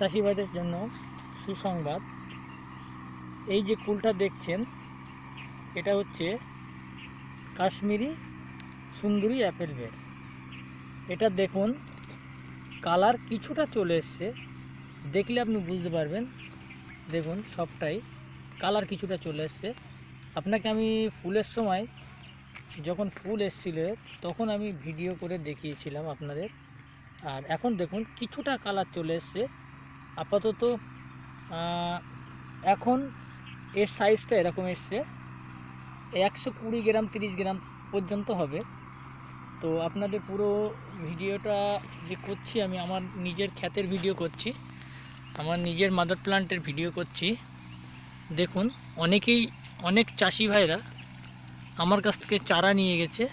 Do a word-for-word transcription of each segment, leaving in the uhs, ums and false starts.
চাষিভাইদের জন্য সুসংবাদ। এই যে কুলটা দেখছেন এটা হচ্ছে কাশ্মীরি সুন্দরী অ্যাপেল বের। এটা দেখুন কালার কিছুটা চলে এসছে, দেখলে আপনি বুঝতে পারবেন। দেখুন সবটাই কালার কিছুটা চলে এসছে। আপনাকে আমি ফুলের সময় যখন ফুল এসছিল তখন আমি ভিডিও করে দেখিয়েছিলাম আপনাদের। আর এখন দেখুন কিছুটা কালার চলে এসছে। আপাতত এখন এর সাইজটা এরকম এসছে, একশো কুড়ি গ্রাম তিরিশ গ্রাম পর্যন্ত হবে। তো আপনাদের পুরো ভিডিওটা যে করছি আমি আমার নিজের ক্ষেতের ভিডিও করছি, আমার নিজের মাদার প্লান্টের ভিডিও করছি। দেখুন অনেকেই অনেক চাষি ভাইরা আমার কাছ থেকে চারা নিয়ে গেছে,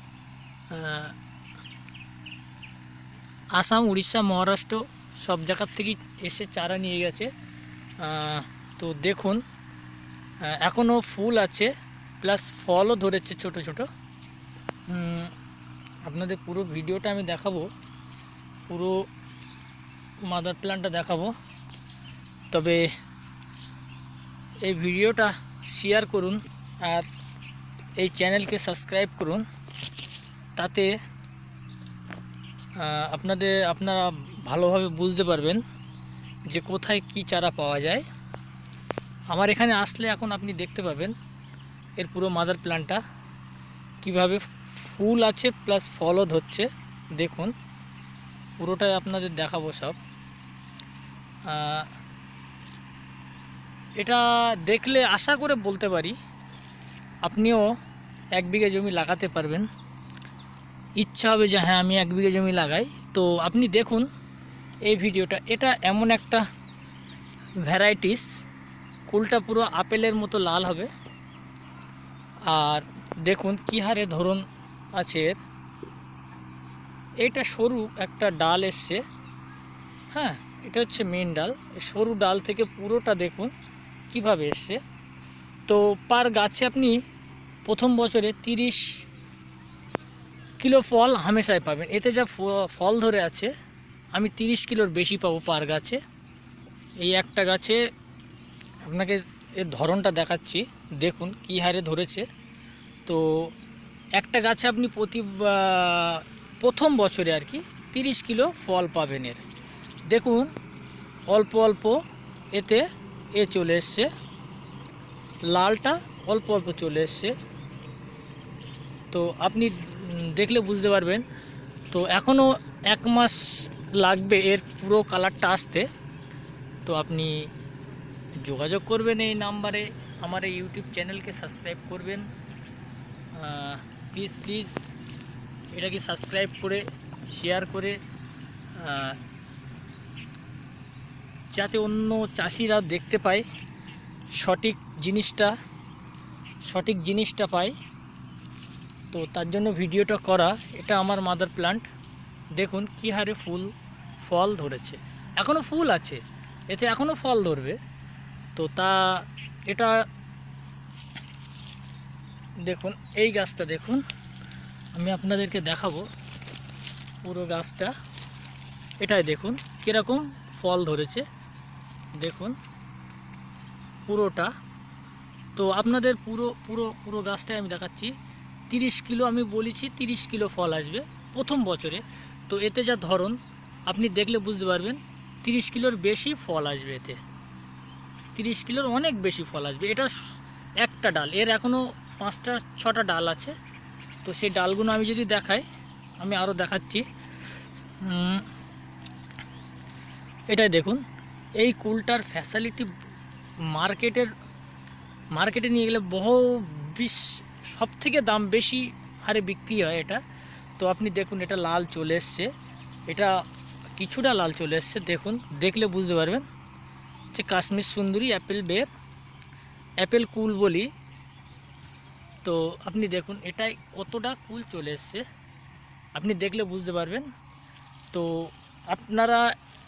আসাম উড়িষ্যা মহারাষ্ট্র সব জায়গার থেকেই এসে চারা নিয়ে গেছে। তো দেখুন এখনও ফুল আছে প্লাস ফলও ধরেছে ছোট ছোট। আপনাদের পুরো ভিডিওটা আমি দেখাবো, পুরো মাদার প্ল্যান্টটা দেখাবো। তবে এই ভিডিওটা শেয়ার করুন আর এই চ্যানেলকে সাবস্ক্রাইব করুন, তাতে আপনাদের আপনারা ভালোভাবে বুঝতে পারবেন যে কোথায় কি চারা পাওয়া যায়। আমার এখানে আসলে এখন আপনি দেখতে পাবেন এর পুরো মাদার প্ল্যান্টটা কীভাবে ফুল আছে প্লাস ফলও ধরছে। দেখুন পুরোটাই আপনাদের দেখাবো সব। এটা দেখলে আশা করে বলতে পারি আপনিও এক বিঘা জমি লাগাতে পারবেন। ইচ্ছা হবে যে হ্যাঁ আমি এক বিঘা জমি লাগাই। তো আপনি দেখুন এই ভিডিওটা, এটা এমন একটা ভ্যারাইটিস, কুলটা পুরো আপেলের মতো লাল হবে। আর দেখুন কী হারে ধরন আছে এর। এটা সরু একটা ডাল এসছে, হ্যাঁ এটা হচ্ছে মেন ডাল। সরু ডাল থেকে পুরোটা দেখুন কিভাবে এসছে। তো পার গাছে আপনি প্রথম বছরে তিরিশ কিলো ফল হামেশাই পাবেন। এতে যা ফল ধরে আছে আমি তিরিশ কিলোর বেশি পাবো পার গাছে। এই একটা গাছে আপনাকে এর ধরনটা দেখাচ্ছি, দেখুন কী হারে ধরেছে। তো একটা গাছে আপনি প্রতি প্রথম বছরে আর কি তিরিশ কিলো ফল পাবেন এর। দেখুন অল্প অল্প এতে এ চলে এসছে, লালটা অল্প অল্প চলে এসছে। তো আপনি দেখলে বুঝতে পারবেন। তো এখনও এক মাস লাগবে এর পুরো কালারটা আসতে। তো আপনি যোগাযোগ করবেন এই নাম্বারে, আমার এই ইউটিউব চ্যানেলকে সাবস্ক্রাইব করবেন। প্লিজ প্লিজ এটাকে সাবস্ক্রাইব করে শেয়ার করে যাতে অন্য চাষিরা দেখতে পায়, সঠিক জিনিসটা সঠিক জিনিসটা পায়। তো তার জন্য ভিডিওটা করা। এটা আমার মাদার প্ল্যান্ট, দেখুন কী হারে ফুল ফল ধরেছে। এখনও ফুল আছে এতে, এখনও ফল ধরবে। তো তা এটা দেখুন এই গাছটা দেখুন, আমি আপনাদেরকে দেখাবো পুরো গাছটা। এটাই দেখুন কীরকম ফল ধরেছে, দেখুন পুরোটা। তো আপনাদের পুরো পুরো পুরো গাছটাই আমি দেখাচ্ছি। তিরিশ কিলো আমি বলেছি, তিরিশ কিলো ফল আসবে প্রথম বছরে। তো এতে যা ধরন আপনি দেখলে বুঝতে পারবেন তিরিশ কিলোর বেশি ফল আসবে এতে, তিরিশ কিলোর অনেক বেশি ফল আসবে। এটা একটা ডাল, এর এখনও পাঁচটা ছটা ডাল আছে। তো সেই ডালগুলো আমি যদি দেখাই, আমি আরও দেখাচ্ছি। এটাই দেখুন এই কুলটার ফ্যাসিলিটি মার্কেটের মার্কেটে নিয়ে গেলে বহু বিশ সব থেকে দাম বেশি হারে বিক্রি হয় এটা। তো আপনি দেখুন এটা লাল চলে এসছে, এটা কিছুটা লাল চলে এসছে। দেখুন দেখলে বুঝতে পারবেন যে কাশ্মীর সুন্দরী অ্যাপেল বের, অ্যাপেল কুল বলি। তো আপনি দেখুন এটাই কতটা কুল চলে এসছে, আপনি দেখলে বুঝতে পারবেন। তো আপনারা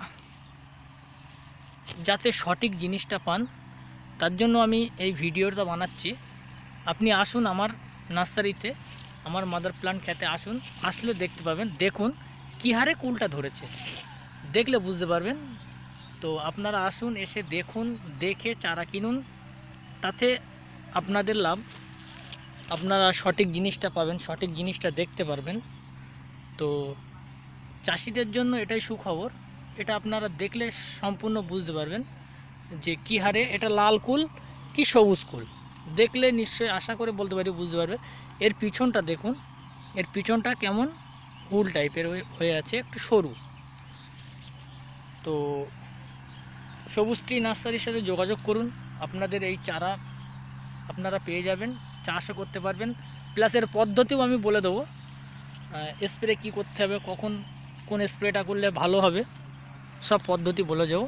যাতে সঠিক জিনিসটা পান তার জন্য আমি এই ভিডিওটা বানাচ্ছি। আপনি আসুন আমার নার্সারিতে, আমার মাদার প্ল্যান্ট খেতে আসুন, আসলে দেখতে পাবেন। দেখুন কী হারে কুলটা ধরেছে, দেখলে বুঝতে পারবেন তো আপনারা আসুন, এসে দেখুন, দেখে চারা কিনুন, তাতে আপনাদের লাভ। আপনারা সঠিক জিনিসটা পাবেন, সঠিক জিনিসটা দেখতে পারবেন। তো চাষিদের জন্য এটাই সুখবর। এটা আপনারা দেখলে সম্পূর্ণ বুঝতে পারবেন যে কী হারে এটা লাল কুল কি সবুজ কুল। দেখলে নিশ্চয়ই আশা করে বলতে পারি বুঝতে পারবে। এর পিছনটা দেখুন, এর পিছনটা কেমন হুল টাইপের হয়ে আছে, একটু সরু। তো সবুজ ট্রি নার্সারির সাথে যোগাযোগ করুন, আপনাদের এই চারা আপনারা পেয়ে যাবেন, চাষও করতে পারবেন। প্লাস এর পদ্ধতিও আমি বলে দেবো, স্প্রে কী করতে হবে, কখন কোন স্প্রেটা করলে ভালো হবে, সব পদ্ধতি বলে যাবো।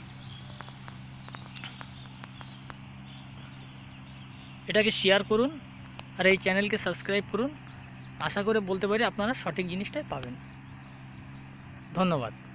এটাকে শেয়ার করুন আর এই চ্যানেলকে সাবস্ক্রাইব করুন। আশা করে বলতে পারি আপনারা সঠিক জিনিসটাই পাবেন। ধন্যবাদ।